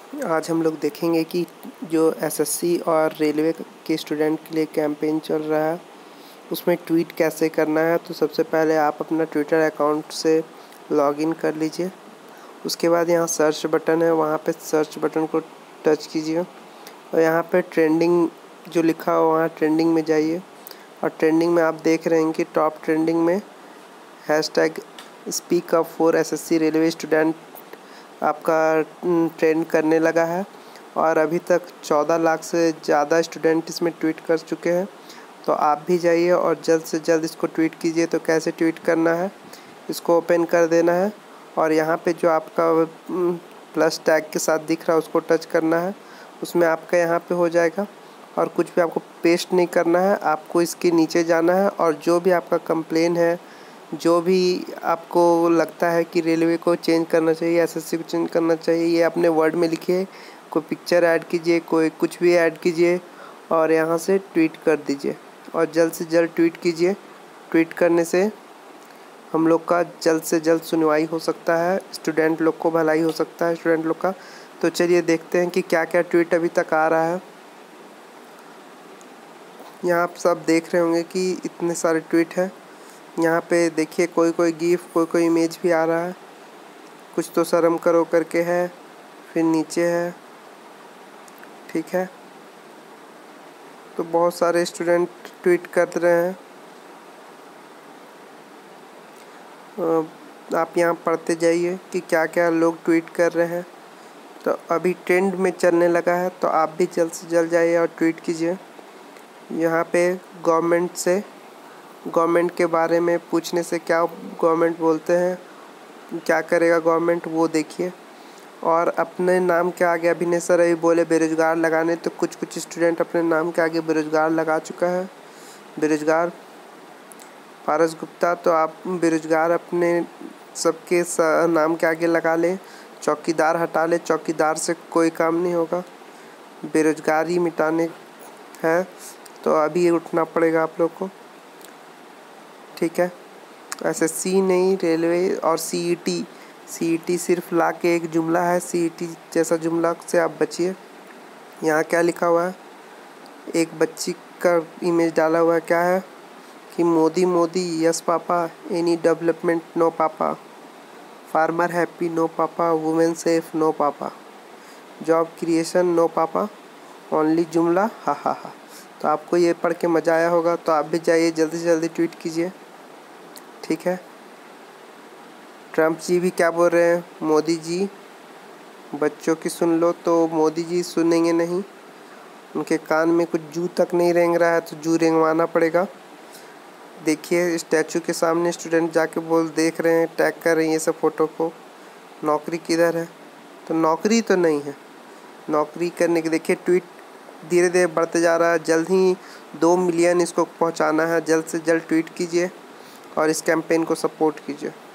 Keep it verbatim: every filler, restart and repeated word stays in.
आज हम लोग देखेंगे कि जो एसएससी और रेलवे के स्टूडेंट के लिए कैंपेन चल रहा है उसमें ट्वीट कैसे करना है। तो सबसे पहले आप अपना ट्विटर अकाउंट से लॉगिन कर लीजिए। उसके बाद यहाँ सर्च बटन है, वहाँ पे सर्च बटन को टच कीजिए और यहाँ पे ट्रेंडिंग जो लिखा हो वहाँ ट्रेंडिंग में जाइए। और ट्रेंडिंग में आप देख रहे हैं कि टॉप ट्रेंडिंग में hashtag speak up for SSC railway student आपका ट्रेंड करने लगा है और अभी तक चौदह लाख से ज़्यादा स्टूडेंट इसमें ट्वीट कर चुके हैं। तो आप भी जाइए और जल्द से जल्द इसको ट्वीट कीजिए। तो कैसे ट्वीट करना है, इसको ओपन कर देना है और यहाँ पे जो आपका प्लस टैग के साथ दिख रहा है उसको टच करना है। उसमें आपका यहाँ पे हो जाएगा और कुछ भी आपको पेस्ट नहीं करना है, आपको इसके नीचे जाना है और जो भी आपका कंप्लेन है, जो भी आपको लगता है कि रेलवे को चेंज करना चाहिए, एसएससी को चेंज करना चाहिए, ये अपने वर्ड में लिखिए। कोई पिक्चर ऐड कीजिए, कोई कुछ भी ऐड कीजिए और यहाँ से ट्वीट कर दीजिए और जल्द से जल्द ट्वीट कीजिए। ट्वीट करने से हम लोग का जल्द से जल्द सुनवाई हो सकता है, स्टूडेंट लोग को भलाई हो सकता है स्टूडेंट लोग का। तो चलिए देखते हैं कि क्या क्या ट्वीट अभी तक आ रहा है। यहाँ आप सब देख रहे होंगे कि इतने सारे ट्वीट हैं। यहाँ पे देखिए कोई कोई गिफ, कोई कोई इमेज भी आ रहा है। कुछ तो शर्म करो करके है, फिर नीचे है, ठीक है। तो बहुत सारे स्टूडेंट ट्वीट कर रहे हैं। आप यहाँ पढ़ते जाइए कि क्या क्या लोग ट्वीट कर रहे हैं। तो अभी ट्रेंड में चलने लगा है, तो आप भी जल्द से जल्द जाइए और ट्वीट कीजिए। यहाँ पे गवर्नमेंट से गवर्नमेंट के बारे में पूछने से क्या गवर्नमेंट बोलते हैं, क्या करेगा गवर्नमेंट वो देखिए। और अपने नाम के आगे अभिनय सर अभी बोले बेरोजगार लगाने, तो कुछ कुछ स्टूडेंट अपने नाम के आगे बेरोजगार लगा चुका है। बेरोजगार पारस गुप्ता, तो आप बेरोजगार अपने सबके नाम के आगे लगा लें। चौकीदार हटा ले, चौकीदार से कोई काम नहीं होगा, बेरोजगारी मिटाने है। तो अभी उठना पड़ेगा आप लोग को, ठीक है। एसएससी नहीं, रेलवे और सीईटी सीईटी सिर्फ ला के एक जुमला है, सीईटी जैसा जुमला से आप बचिए। यहाँ क्या लिखा हुआ है, एक बच्ची का इमेज डाला हुआ है, क्या है कि Modi Modi yes papa, any development no papa, farmer happy no papa, women safe no papa, job creation no papa, only jumla हा हा हा। तो आपको ये पढ़ के मज़ा आया होगा, तो आप भी जाइए जल्दी से जल्दी ट्वीट कीजिए, ठीक है। ट्रम्प जी भी क्या बोल रहे हैं, मोदी जी बच्चों की सुन लो, तो मोदी जी सुनेंगे नहीं, उनके कान में कुछ जू तक नहीं रेंग रहा है, तो जू रेंगवाना पड़ेगा। देखिए स्टैचू के सामने स्टूडेंट जाके बोल देख रहे हैं, टैग कर रहे हैं ये सब फ़ोटो को, नौकरी किधर है। तो नौकरी तो नहीं है, नौकरी करने की देखिए ट्वीट धीरे धीरे बढ़ते जा रहा है। जल्द ही दो मिलियन इसको पहुंचाना है। जल्द से जल्द ट्वीट कीजिए और इस कैंपेन को सपोर्ट कीजिए।